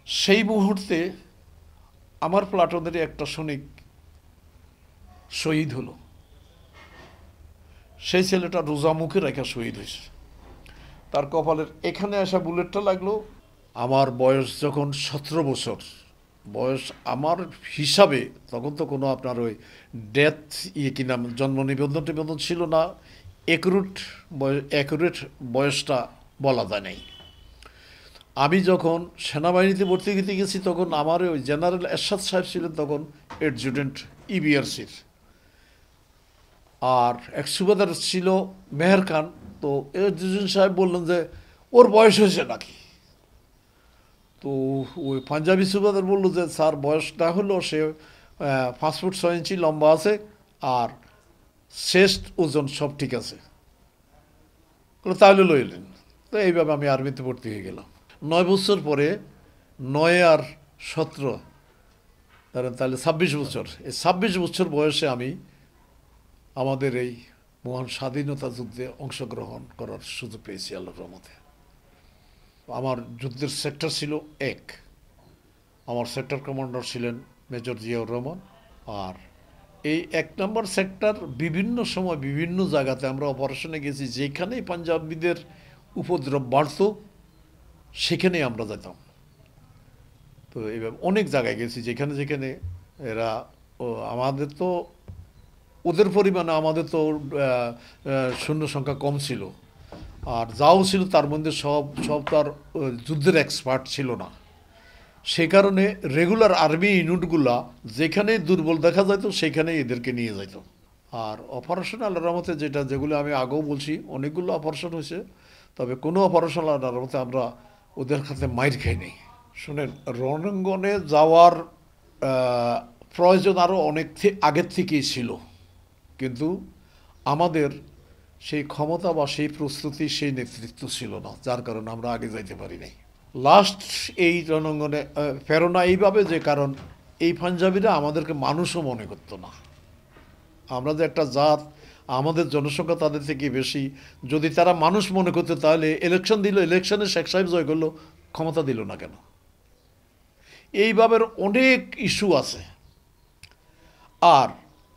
সেই মুহূর্তে আমার প্লাটুনের একটা সৈনিক শহীদ হলো। সেই ছেলেটা রোজা মুখে রেখে শহীদ হয়েছে। তার কপালের এখানে আসা বুলেটটা লাগলো। আমার বয়স যখন 17 বছর বয়স, আমার হিসাবে তখন তো কোনো আপনার ওই ডেথ কি নাম জন্ম নিবন্ধন টিবন্ধন ছিল না, অ্যাকুরেট বয়সটা বলা যায় নাই। আমি যখন সেনাবাহিনীতে ভর্তি হতে গেছি তখন আমার ওই জেনারেল এরশাদ সাহেব ছিলেন তখন অ্যাডজুটেন্ট ইবিআরসির, আর এক সুবেদার ছিল মেহের খান। তো অ্যাডজুটেন্ট সাহেব বললেন যে ওর বয়স হয়েছে নাকি। তো ওই পাঞ্জাবি সুবেদার বললো যে স্যার বয়স না হলেও সে 5 ফুট 6 ইঞ্চি লম্বা আছে আর চেস্ট ওজন সব ঠিক আছে। তাহলে লইলেন। তো এইভাবে আমি আর্মিতে ভর্তি হয়ে গেলাম। 9 বছর পরে 9 আর 17 ধরেন তাহলে 26 বছর। এই 26 বছর বয়সে আমি আমাদের এই মহান স্বাধীনতা যুদ্ধে অংশগ্রহণ করার সুযোগ পেয়েছি আল্লাহর রহমতে। আমার যুদ্ধের সেক্টর ছিল 1। আমার সেক্টর কমান্ডার ছিলেন মেজর জিয়াউর রহমান। আর এই 1 নম্বর সেক্টর বিভিন্ন সময় বিভিন্ন জায়গাতে আমরা অপারেশনে গেছি, যেখানেই পাঞ্জাবিদের উপদ্রব বাড়ত সেখানেই আমরা যেতাম। তো এইভাবে অনেক জায়গায় গেছি যেখানে যেখানে এরা আমাদের তো ওদের পরিমাণে আমাদের তো সৈন্য সংখ্যা কম ছিল, আর যাও ছিল তার মধ্যে সব সব তার যুদ্ধের এক্সপার্ট ছিল না। সে কারণে রেগুলার আর্মি ইউনিটগুলা যেখানে দুর্বল দেখা যেত সেখানে এদেরকে নিয়ে যেত। আর অপারেশন আল্লাহর রহমতে যেগুলো আমি আগেও বলছি অনেকগুলো অপারেশন হয়েছে, তবে কোনো অপারেশন আল্লাহর রহমতে আমরা ওদের হাতে মাইর খাই নাই। শুনেন, রণাঙ্গনে যাওয়ার প্রয়োজন আরও অনেক আগের থেকেই ছিল, কিন্তু আমাদের সেই ক্ষমতা বা সেই প্রস্তুতি সেই নেতৃত্ব ছিল না, যার কারণে আমরা আগে যাইতে পারি নাই। লাস্ট এই রণাঙ্গনে প্রেরণা এইভাবে যে কারণ এই পাঞ্জাবিরা আমাদেরকে মানুষও মনে করতো না। আমরা যে একটা জাত, আমাদের জনসংখ্যা তাদের থেকে বেশি, যদি তারা মানুষ মনে করতো তাহলে ইলেকশন দিল, ইলেকশনে শেখ সাহেব জয় করলো, ক্ষমতা দিল না কেন? এইভাবে অনেক ইস্যু আছে। আর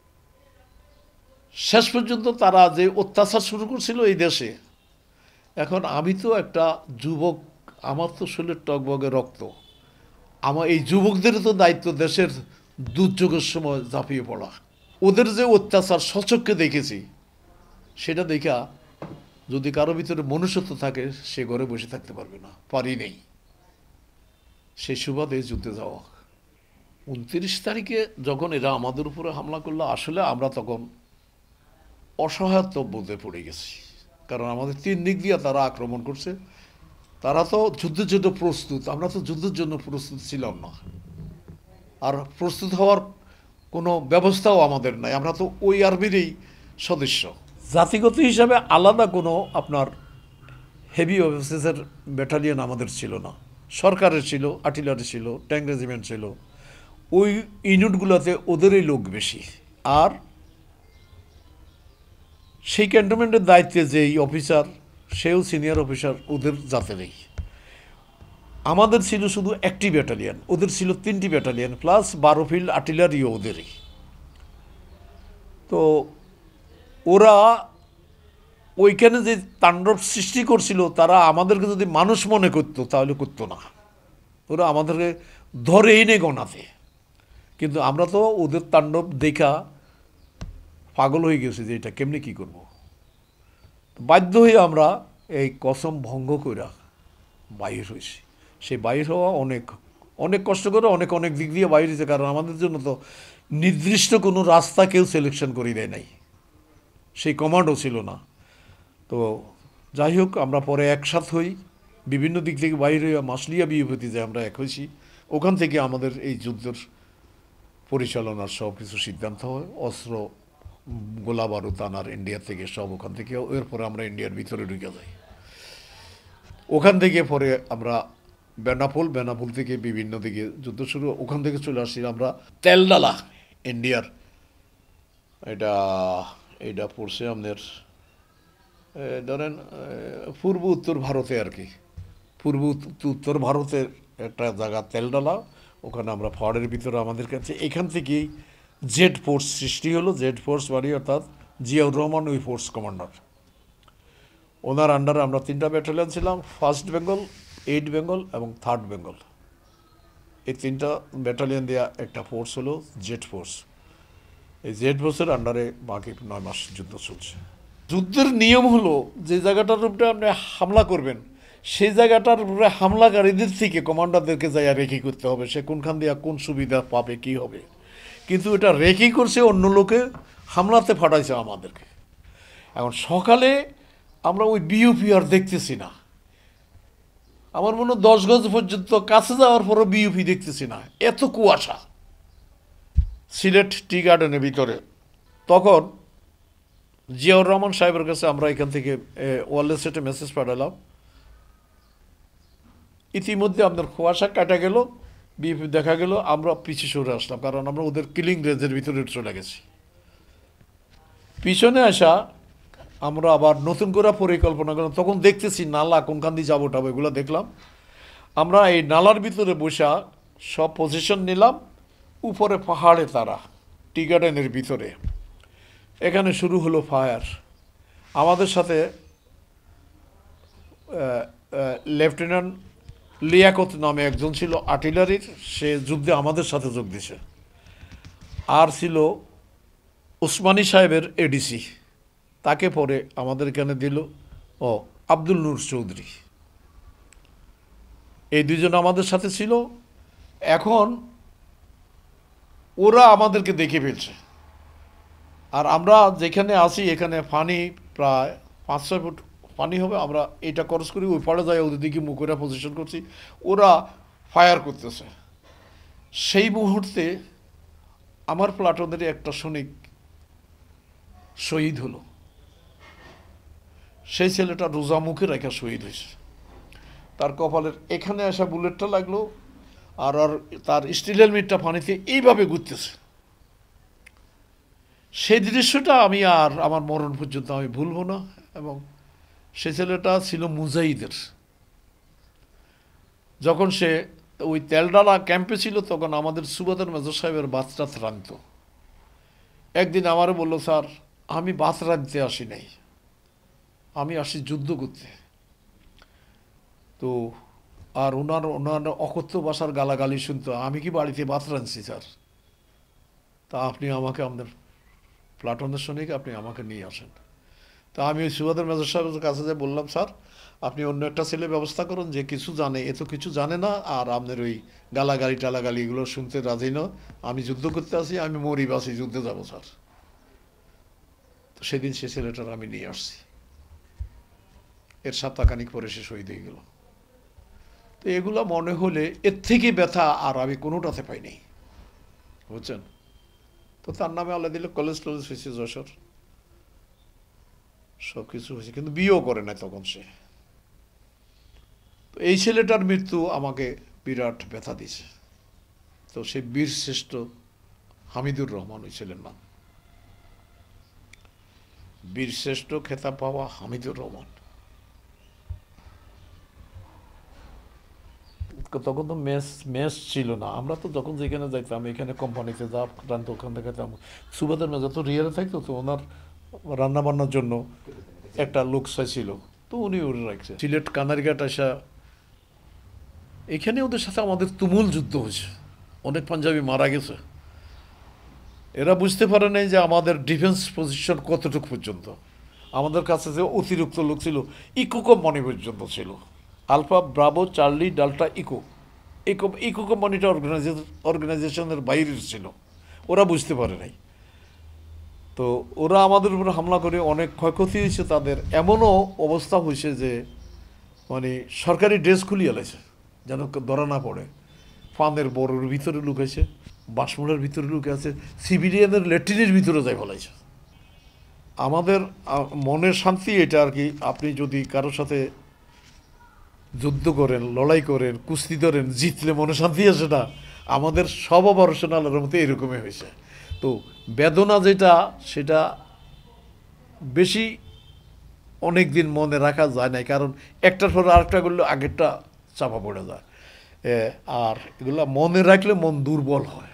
শেষ পর্যন্ত তারা যে অত্যাচার শুরু করছিল এই দেশে, এখন আমি তো একটা যুবক, আমার তো শরীরের টকবগে রক্ত, আমার এই যুবকদের তো দায়িত্ব দেশের দুর্যোগের সময় ঝাঁপিয়ে পড়া। ওদের যে অত্যাচার সচক্ষে দেখেছি, সেটা দেখা যদি কারো ভিতরে মনুষ্যত্ব থাকে সে ঘরে বসে থাকতে পারবে না, পারি নেই। সেই সুবাদে যুদ্ধে যাওয়া। 29 তারিখে যখন এরা আমাদের উপরে হামলা করলো, আসলে আমরা তখন অসহায়ত্ব বোধে পড়ে গেছি, কারণ আমাদের 3 দিক দিয়ে তারা আক্রমণ করছে। তারা তো যুদ্ধের জন্য প্রস্তুত, আমরা তো যুদ্ধের জন্য প্রস্তুত ছিলাম না, আর প্রস্তুত হওয়ার কোনো ব্যবস্থাও আমাদের নাই। আমরা তো ওই আর্মিরই সদস্য। জাতিগত হিসাবে আলাদা কোনো আপনার হেভি অফিসার ব্যাটালিয়ন আমাদের ছিল না। সরকারের ছিল, আর্টিলারি ছিল, ট্যাঙ্ক রেজিমেন্ট ছিল। ওই ইউনিটগুলোতে ওদেরই লোক বেশি। আর সেই ক্যান্টনমেন্টের দায়িত্বে যেই অফিসার, সেও সিনিয়র অফিসার ওদের জাতেরই। আমাদের ছিল শুধু একটি ব্যাটালিয়ন, ওদের ছিল 3টি ব্যাটালিয়ন, প্লাস 12 ফিল্ড আর্টিলারিও ওদেরই। তো ওরা ওইখানে যে তাণ্ডব সৃষ্টি করছিল, তারা আমাদেরকে যদি মানুষ মনে করতো তাহলে করতো না, ওরা আমাদেরকে ধরে এনে গণাতে। কিন্তু আমরা তো ওদের তাণ্ডব দেখা পাগল হয়ে গেছি যে এটা কেমনি কী করব। বাধ্য হয়ে আমরা এই কসম ভঙ্গ করে বাইর হয়েছি। সেই বাইর হওয়া অনেক অনেক কষ্ট করে অনেক অনেক দিক দিয়ে বাইর হয়েছে, কারণ আমাদের জন্য তো নির্দিষ্ট কোনো রাস্তা কেউ সিলেকশন করে দেয় নাই, সেই কমান্ডও ছিল না। তো যাই হোক, আমরা পরে একসাথ হই, বিভিন্ন দিক থেকে বাইরে হয়ে মাসলিয়া বিউপতি যে আমরা এক হয়েছি। ওখান থেকে আমাদের এই যুদ্ধের পরিচালনার সব কিছু সিদ্ধান্ত হয়। অস্ত্র, গোলা বারুদ আনার ইন্ডিয়া থেকে সব ওখান থেকে। এরপরে আমরা ইন্ডিয়ার ভিতরে ঢুকে যাই। ওখান থেকে পরে আমরা বেনাপোল থেকে বিভিন্ন দিকে যুদ্ধ শুরু। ওখান থেকে চলে আসি আমরা তেলডালা, ইন্ডিয়ার। এটা এটা পড়ছে আমাদের ধরেন পূর্ব উত্তর ভারতে আর কি, পূর্ব উত্তর ভারতের একটা জায়গা তেলডালা, ওখানে আমরা ফাওয়ারের ভিতরে আমাদের কাছে এখান থেকেই জেড ফোর্স সৃষ্টি হলো। জেড ফোর্স বাড়ি অর্থাৎ জিয়াউর রহমান ওই ফোর্স কমান্ডার, ওনার আন্ডারে আমরা 3টা ব্যাটালিয়ন ছিলাম, 1st বেঙ্গল, 8 বেঙ্গল এবং 3rd বেঙ্গল। এই 3টা ব্যাটালিয়ন দেওয়া একটা ফোর্স হলো জেড ফোর্স। এই জেড ফোর্সের আন্ডারে বাকি 9 মাস যুদ্ধ চলছে। যুদ্ধের নিয়ম হলো যে জায়গাটার উপরে আপনি হামলা করবেন সেই জায়গাটার উপরে হামলাকারীদের থেকে কমান্ডারদেরকে যাইয়া রেকি করতে হবে, সে কোনখান দিয়ে কোন সুবিধা পাবে কি হবে। কিন্তু এটা রেকি করছে অন্য লোকে, হামলাতে ফাটাইছে আমাদেরকে। এখন সকালে আমরা ওই বিওপি আর দেখতেছি না, আমার মনে হয় 10 গজ পর্যন্ত কাছে যাওয়ার পরও বিওপি দেখতেছি না, এত কুয়াশা সিলেট টি গার্ডেনের ভিতরে। তখন জিয়াউর রহমান সাহেবের কাছে আমরা এখান থেকে ওয়ারলেস সেটে মেসেজ পাঠালাম, ইতিমধ্যে আপনার কুয়াশা কাটা গেল, বিএপি দেখা গেল, আমরা পিছিয়ে সরে আসলাম, কারণ আমরা ওদের কিলিং রেঞ্জের ভিতরে চলে গেছি। পিছনে আসা আমরা আবার নতুন করে পরিকল্পনা করলাম, তখন দেখতেছি নালা কোনখান দিয়ে যাবো টাবো এগুলো দেখলাম। আমরা এই নালার ভিতরে বসা সব পজিশন নিলাম, উপরে পাহাড়ে তারা টি গার্ডেনের ভিতরে। এখানে শুরু হলো ফায়ার। আমাদের সাথে লেফটেন্যান্ট লিয়াকত নামে একজন ছিল আর্টিলারির, সে যুদ্ধে আমাদের সাথে যোগ দিছে। আর ছিল উসমানী সাহেবের এডিসি, তাকে পরে আমাদের এখানে দিল আব্দুল নূর চৌধুরী। এই দুজন আমাদের সাথে ছিল। এখন ওরা আমাদেরকে দেখে ফেলছে, আর আমরা যেখানে আছি এখানে পানি প্রায় 5-6 ফুট পানি হবে। আমরা এটা ক্রস করি, ওই পাড়ে যাই, ওদের দিকে মুখ করে পজিশন করছি, ওরা ফায়ার করতেছে। সেই মুহূর্তে আমার প্লাটুনের একটা সৈনিক শহীদ হলো। সেই ছেলেটা রোজা মুখে রেখে শহীদ হয়েছে। তার কপালের এখানে আসা বুলেটটা লাগলো, আর তার স্টিল হেলমেটটা পানিতে এইভাবে ঘুরতেছে। সেই দৃশ্যটা আমি আর আমার মরণ পর্যন্ত আমি ভুলবো না। এবং সে ছেলেটা ছিল মুজাহিদের। যখন সে ওই তেলডালা ক্যাম্পে ছিল তখন আমাদের সুবাদার মেজর সাহেবের বাচ্চা রাঁধত। একদিন আমারও বললো, স্যার আমি ভাত রাঁধতে আসি নাই, আমি আসি যুদ্ধ করতে। তো আর ওনার অকথ্য ভাষার গালাগালি শুনতো, আমি কি বাড়িতে ভাত রাঁধছি স্যার, তা আপনি আমাকে আমাদের প্লাটনের সৈনিক আপনি আমাকে নিয়ে আসেন। তা আমি ওই সুবাদার মেজর সাহেবের কাছে যে বললাম, স্যার আপনি অন্য একটা ছেলে ব্যবস্থা করুন যে কিছু জানে, এত কিছু জানে না, আর আপনার ওই গালাগালি টালাগালি এগুলো শুনতে রাজি না, আমি যুদ্ধ করতে আসি, আমি মরি বাসি যুদ্ধে যাবো স্যার। তো সেদিন সে ছেলেটার আমি নিয়ে আসছি। এর সপ্তাহখানিক পরে সে শহীদ হয়ে গেল। তো এগুলো মনে হলে এর থেকে ব্যথা আর আমি কোনোটাতে পাইনি, বুঝছেন। তো তার নামে আল্লাহ দিল কলেজ টলেজ হয়েছে, যশোর সব কিছু হয়েছে, কিন্তু বিয়েও করে না তখন সে। তো এই ছেলেটার মৃত্যু আমাকে বিরাট ব্যথা দিয়েছে। তো সে বীর শ্রেষ্ঠ হামিদুর রহমান ওই ছেলের নাম, বীর শ্রেষ্ঠ খেতাব পাওয়া হামিদুর রহমান। তখন তো মেস ছিল না, আমরা তো যখন যেখানে যাইতাম, এখানে কোম্পানিতে যা রান্ত ওখান থেকে সুবাদার মেজা তো রিয়ারে থাকতো, তো ওনার রান্না বান্নার জন্য একটা লোক চাইছিল, তো উনি ওরে রাখছে। সিলেট কানারঘাট আসা, এখানে ওদের সাথে আমাদের তুমুল যুদ্ধ হয়েছে, অনেক পাঞ্জাবি মারা গেছে। এরা বুঝতে পারে নাই যে আমাদের ডিফেন্স পজিশন কতটুকু পর্যন্ত। আমাদের কাছে যে অতিরিক্ত লোক ছিল, ইকো কোম্পানি পর্যন্ত ছিল, alpha bravo charlie delta echo কোম্পানিটা অর্গানাইজেশনের বাইরের ছিল, ওরা বুঝতে পারে নাই। তো ওরা আমাদের উপরে হামলা করে অনেক ক্ষয়ক্ষতি হয়েছে তাদের। এমনও অবস্থা হয়েছে যে মানে সরকারি ড্রেস খুলিয়ে এলাইছে যেন ধরা না পড়ে। ফানের বড়োর ভিতরে লুকাইছে, বাসমুলের ভিতরে লুকে আছে, সিভিলিয়ানের ল্যাট্রিনের ভিতরে যাই ফেলাইছে। আমাদের মনের শান্তি এটা আর কি, আপনি যদি কারোর সাথে যুদ্ধ করেন, লড়াই করেন, কুস্তি ধরেন, জিতলে মনে শান্তি আসে না, আমাদের সব অপারেশনালের মধ্যে এরকমই হয়েছে। তো বেদনা যেটা, সেটা বেশি অনেক দিন মনে রাখা যায় না, কারণ একটার পর আরেকটা করলে আগেরটা চাপা পড়ে যায়। আর এগুলা মনে রাখলে মন দুর্বল হয়,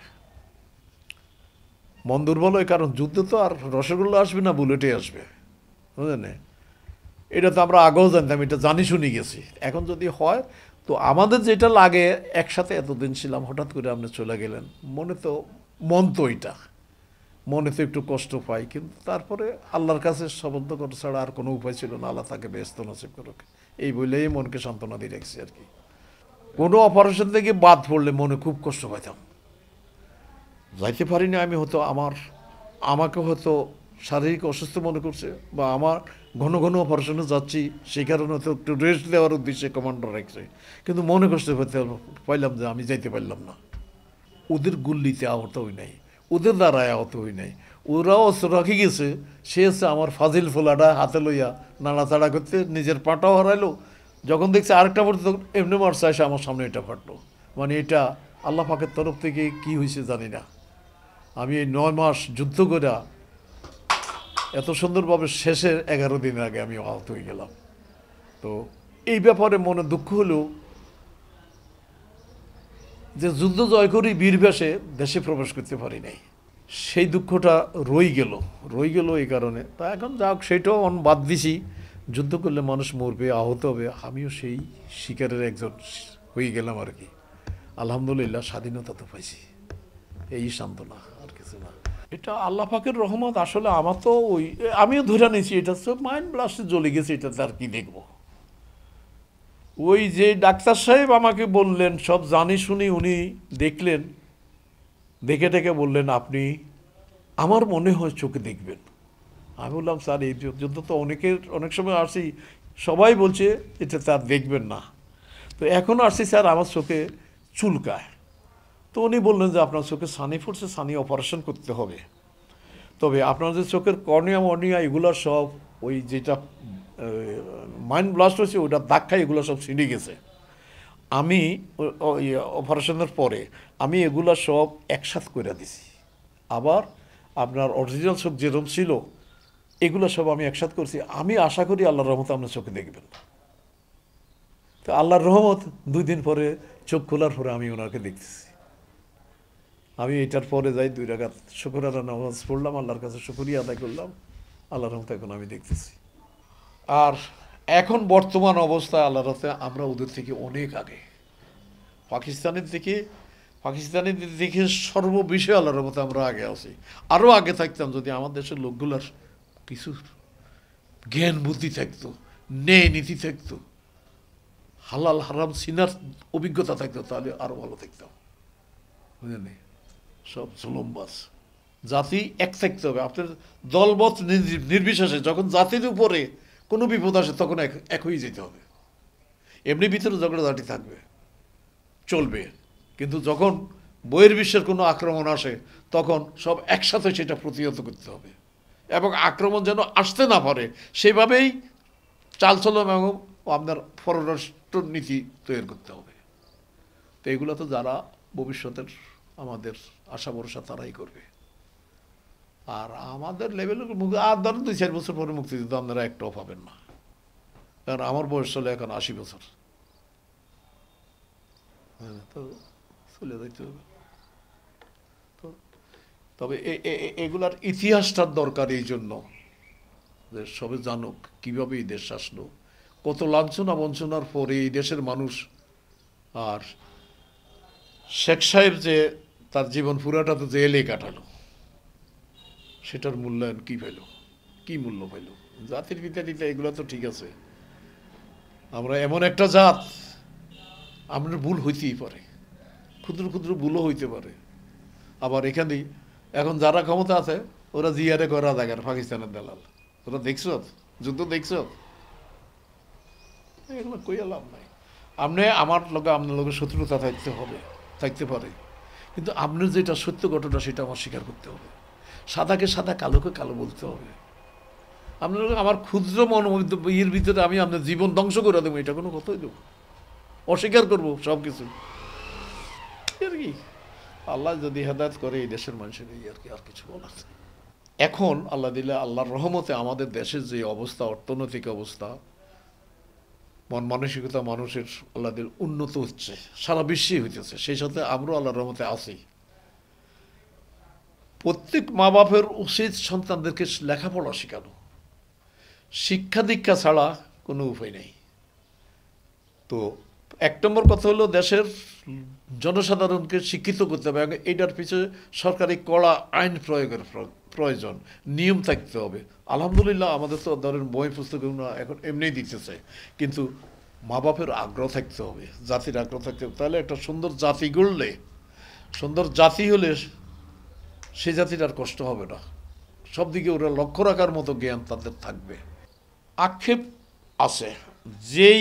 মন দুর্বল হয়, কারণ যুদ্ধে তো আর রসগোল্লা আসবে না, বুলেটে আসবে, বুঝলেন? এটা তো আমরা আগেও জানতাম, এটা জানি শুনি গেছি। এখন যদি হয় তো আমাদের যেটা লাগে, একসাথে এতদিন ছিলাম, হঠাৎ করে আপনি চলে গেলেন, মন তো এটা, মনে তো একটু কষ্ট পাই, কিন্তু তারপরে আল্লাহর কাছে সম্বন্ধ করা ছাড়া আর কোনো উপায় ছিল না। আল্লাহ তাকে ব্যস্ত নসিব করুক, এই বলেই মনকে সান্ত্বনা দিয়ে রাখছি আর কি। কোনো অপারেশন থেকে বাদ পড়লে মনে খুব কষ্ট পাইতাম, যাইতে পারিনি আমি, হয়তো আমাকে হয়তো শারীরিক অসুস্থ মনে করছে, বা আমার ঘন ঘন অপারেশনে যাচ্ছি, সেই কারণে হয়তো একটু রেস্ট দেওয়ার উদ্দেশ্যে কমান্ডার রাখছে, কিন্তু মনে কষ্ট পাইলাম যে আমি যাইতে পারলাম না। ওদের গুল্লিতে আহত হই নাই, ওদের দ্বারায় আহত হই নাই, ওরাও অস্ত্র রাখি গেছে, সে হচ্ছে আমার ফাজিল ফোলাটা হাতে লইয়া নাড়াচাড়া করতে নিজের পাটাও হারাইলো, যখন দেখছে আরেকটা পড়তে এমনি মারছে, এসে আমার সামনে এটা ফাটলো। মানে এটা আল্লাহ পাকের তরফ থেকে কি হয়েছে জানি না। আমি এই 9 মাস যুদ্ধ করে এত সুন্দরভাবে শেষের 11 দিন আগে আমি আহত হয়ে গেলাম। তো এই ব্যাপারে মনে দুঃখ হলেও, যে যুদ্ধ জয় করি বীর বেশে দেশে প্রবেশ করতে পারি নাই, সেই দুঃখটা রই গেল এই কারণে। তা এখন যাক, সেটাও বাদ দিছি, যুদ্ধ করলে মানুষ মরবে, আহত হবে, আমিও সেই শিকারের একজন হয়ে গেলাম আর কি। আলহামদুলিল্লাহ, স্বাধীনতা তো পাইছি, এই সান্ত্বনা, আর কিছু না। এটা আল্লাহ পাকের রহমত। আসলে আমার তো আমিও ধরে নিয়েছি এটা তো মাইন্ড ব্লাস্টে জ্বলে গেছে, এটাতে আর কি দেখবো। ওই যে ডাক্তার সাহেব আমাকে বললেন, সব জানি শুনি উনি দেখলেন, দেখে টেকে বললেন, আপনি আমার মনে হয় চোখে দেখবেন। আমি বললাম, স্যার এই যুদ্ধ তো অনেক সময় আসি, সবাই বলছে এটা স্যার দেখবেন না, তো এখন আসছি স্যার আমার চোখে চুলকায়। তো উনি বললেন যে আপনার চোখে সানি ফুটছে, সানি অপারেশন করতে হবে, তবে আপনার যে চোখের কর্নিয়া মর্নিয়া এগুলো সব ওই যেটা মাইন্ড ব্লাস্ট হয়েছে ওটা দাগ খাই এগুলো সব ছিঁড়ে গেছে। আমি অপারেশনের পরে আমি এগুলো সব একসাথ করে দিছি, আবার আপনার অরিজিনাল চোখ যেরকম ছিল এগুলো সব আমি একসাথ করছি। আমি আশা করি আল্লাহর রহমত আপনার চোখে দেখবেন। তো আল্লাহর রহমত 2 দিন পরে চোখ খোলার পরে আমি ওনাকে দেখতেছি। আমি এটার পরে যাই 2 রাকাত শুকরানা নামাজ পড়লাম, আল্লাহর কাছে শুকরিয়া আদায় করলাম, আল্লাহর রহমতে এখন আমি দেখতেছি। আর এখন বর্তমান অবস্থায় আল্লাহর রহমতে আমরা ওদের থেকে অনেক আগে, পাকিস্তানের দিকে সর্ববিষয়ে আল্লাহর রহমতে আমরা আগে আছি। আরও আগে থাকতাম যদি আমার দেশের লোকগুলার কিছু জ্ঞান বুদ্ধি থাকতো, ন্যায় নীতি থাকতো, হালাল হারাম সিনার অভিজ্ঞতা থাকতো, তাহলে আরও ভালো থাকতাম, বুঝলেন? সব জুলুমবাজ। জাতি এক থাকতে হবে, আপনার দলবৎ নির্বিশেষে। যখন জাতির উপরে কোনো বিপদ আসে তখন এক হয়ে যেতে হবে। এমনি ভিতরে ঝগড়াঝাটি থাকবে, চলবে, কিন্তু যখন বহির্বিশ্বের কোনো আক্রমণ আসে তখন সব একসাথে সেটা প্রতিহত করতে হবে, এবং আক্রমণ যেন আসতে না পারে সেইভাবেই চালচলন এবং আপনার পররাষ্ট্র নীতি তৈরি করতে হবে। তো এগুলো তো যারা ভবিষ্যতের আমাদের আশা ভরসা তারাই করবে। আর আমাদের লেভেলের আর ধরেন 2-4 বছর পরে মুক্তিযুদ্ধ আপনারা একটাও পাবেন না, কারণ আমার বয়স চলে এখন 80 বছর। হ্যাঁ, তো চলে যাইতে হবে। তো তবে এগুলার ইতিহাসটার দরকার, এই জন্য যে সবে জানুক কীভাবে এই দেশ আসলো, কত লাঞ্ছনা বঞ্চনার পরে এই দেশের মানুষ। আর শেখ সাহেব যে তার জীবন পুরাটা তো জেলে কাটালো, সেটার মূল্যায়ন কী পেল, কী মূল্য পেল? জাতির পিতা এগুলো তো ঠিক আছে, আমরা এমন একটা জাত, আমাদের ভুল হইতেই পারে, ক্ষুদ্র ক্ষুদ্র ভুলও হইতে পারে। আবার এখানেই এখন যারা ক্ষমতা আছে ওরা জিয়ারে করা জায়গার পাকিস্তানের দালাল, ওরা দেখছ যুদ্ধ দেখছ, এগুলো কইয়া লাভ নাই। আমার লোকে আপনার লোকের শত্রুতা থাকতে পারে, কিন্তু আপনার যেটা সত্য ঘটনা সেটা আমার স্বীকার করতে হবে। সাদাকে সাদা, কালোকে কালো বলতে হবে। আপনার আমার ক্ষুদ্র ইয়ের ভিতরে আমি আপনার জীবন ধ্বংস করে দেবো, এটা কোনো কথাই দেবো, অস্বীকার করবো সব কিছু আর কি। আল্লাহ যদি হেদায়েত করে এই দেশের মানুষের, এই আর কি, আর কিছু বলার। এখন আল্লাহ দিলে আল্লাহর রহমতে আমাদের দেশের যে অবস্থা, অর্থনৈতিক অবস্থা, মন মানসিকতা মানুষের আল্লাহদের উন্নত হচ্ছে, সারা বিশ্বেই হইতেছে, সেই সাথে আমরাও আল্লাহর রহমতে আছি। প্রত্যেক মা বাপের উচিত সন্তানদেরকে লেখাপড়া শেখানো, শিক্ষা দীক্ষা ছাড়া কোনো উপায় নেই। তো এক নম্বর কথা হলো দেশের জনসাধারণকে শিক্ষিত করতে হবে, এটার পিছনে সরকারি কড়া আইন প্রয়োগের প্রয়োজন, নিয়ম থাকতে হবে। আলহামদুলিল্লাহ আমাদের তো ধরেন বই পুস্তক এখন এমনিই দিতেছে, কিন্তু মা বাপের আগ্রহ থাকতে হবে, জাতির আগ্রহ থাকতে হবে। তাহলে একটা সুন্দর জাতি গড়লে, সুন্দর জাতি হলে সে জাতির আর কষ্ট হবে না, সব দিকে ওরা লক্ষ্য রাখার মতো জ্ঞান তাদের থাকবে। আক্ষেপ আছে যেই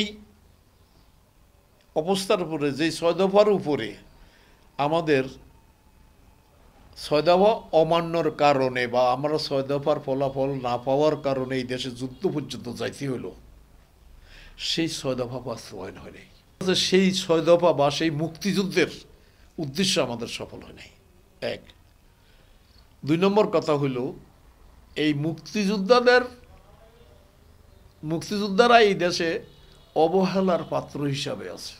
অবস্থার উপরে, যেই ৬ দফার উপরে আমাদের ৬ দফা অমান্যর কারণে বা আমরা ৬ দফার ফলাফল না পাওয়ার কারণে এই দেশে যুদ্ধ পর্যন্ত যাইতে হলো, সেই ৬ দফা বাস্তবায়ন হয় নাই। সেই ৬ দফা বা সেই মুক্তিযুদ্ধের উদ্দেশ্য আমাদের সফল হয় নাই, এক। ২ নম্বর কথা হইল এই মুক্তিযোদ্ধারা এই দেশে অবহেলার পাত্র হিসাবে আছে।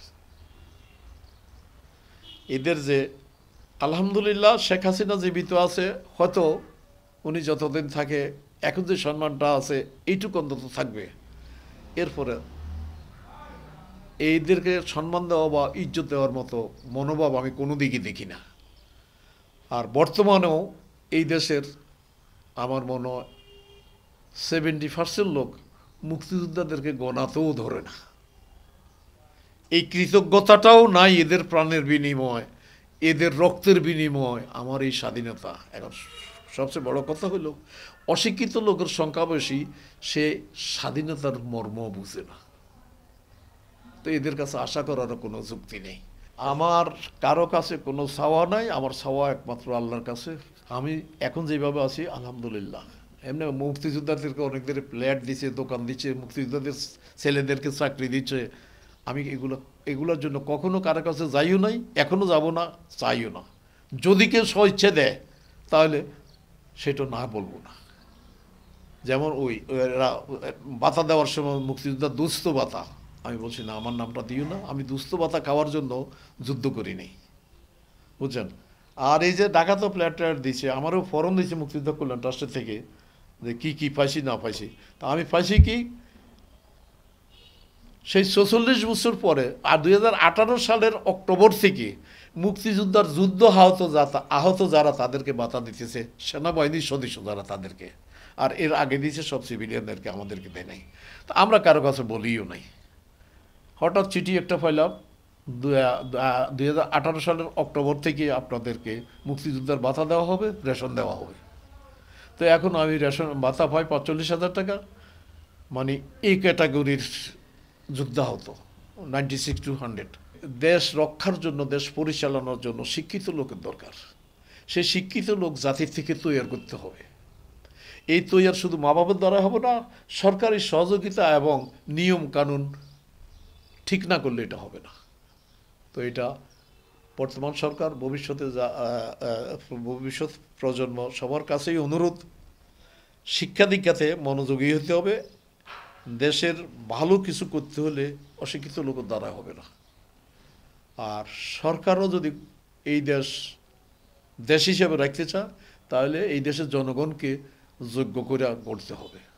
এদের যে আলহামদুলিল্লাহ শেখ হাসিনা জীবিত আছে, হয়তো উনি যতদিন থাকে এখন যে সম্মানটা আছে এইটুকু অন্তত থাকবে। এরপরে এইদেরকে সম্মান দেওয়া বা ইজ্জত দেওয়ার মতো মনোভাব আমি কোনো দিকে দেখি না। আর বর্তমানেও এই দেশের আমার মনে হয় 70% লোক মুক্তিযোদ্ধাদেরকে গণাতেও ধরে না। এই কৃতজ্ঞতাটাও নাই এদের প্রাণের বিনিময়, এদের রক্তের বিনিময় আমার এই স্বাধীনতা। এখন সবচেয়ে বড় কথা হলো অশিক্ষিত লোকের সংখ্যা বেশি, সে স্বাধীনতার মর্ম বুঝে না। তো এদের কাছে আশা করারও কোনো যুক্তি নেই। আমার কারো কাছে কোনো চাওয়া নাই, আমার চাওয়া একমাত্র আল্লাহর কাছে। আমি এখন যেভাবে আছি আলহামদুলিল্লাহ। এমনি মুক্তিযোদ্ধাদেরকে অনেকদের ফ্ল্যাট দিচ্ছে, দোকান দিচ্ছে, মুক্তিযোদ্ধাদের ছেলেদেরকে চাকরি দিচ্ছে। আমি এগুলোর জন্য কখনো কারো কাছে যাইও নাই, এখনও যাব না, চাইও না। যদি কেউ স্বইচ্ছে দেয় তাহলে সেটা না বলবো না। যেমন ওই ভাতা দেওয়ার সময় মুক্তিযোদ্ধা দুস্থ ভাতা, আমি বলছি না আমার নামটা দিও না, আমি দুস্থ ভাতা খাওয়ার জন্য যুদ্ধ করি নাই, বুঝছেন। আর এই যে ঢাকা তো ফ্ল্যাট ট্ল্যাট দিচ্ছে, আমারও ফর্ম দিয়েছে মুক্তিযোদ্ধা কল্যাণ ট্রাস্টের থেকে যে কি পাইছি না পাইছি। তা আমি পাইছি কি সেই ৪৬ বছর পরে আর ২০১৮ সালের অক্টোবর থেকে মুক্তিযোদ্ধার যুদ্ধ আহত যারা তাদেরকে ভাতা দিতেছে, সেনাবাহিনীর সদস্য যারা তাদেরকে, আর এর আগে দিয়েছে সব সিভিলিয়ানদেরকে, আমাদেরকে দেয় নাই। তা আমরা কারো কাছে বলিও নাই। হঠাৎ চিঠি একটা পাইলাম ২০১৮ সালের অক্টোবর থেকে আপনাদেরকে মুক্তিযোদ্ধার ভাতা দেওয়া হবে, রেশন দেওয়া হবে। তো এখন আমি রেশন ভাতা পাই ৪৫,০০০ টাকা, মানে এই ক্যাটাগরির যুদ্ধাহত 96 to 100। দেশ রক্ষার জন্য, দেশ পরিচালনার জন্য শিক্ষিত লোকের দরকার। সেই শিক্ষিত লোক জাতির থেকে তৈরি করতে হবে। এই তৈরি শুধু মা বাবার দ্বারা হবে না, সরকারি সহযোগিতা এবং নিয়ম কানুন ঠিক না করলে এটা হবে না। তো এটা বর্তমান সরকার, ভবিষ্যৎ প্রজন্ম সবার কাছেই অনুরোধ, শিক্ষা দীক্ষাতে মনোযোগী হতে হবে। দেশের ভালো কিছু করতে হলে অশিক্ষিত লোকের দ্বারা হবে না। আর সরকারও যদি এই দেশ হিসেবে রাখতে চায় তাহলে এই দেশের জনগণকে যোগ্য করে করতে হবে।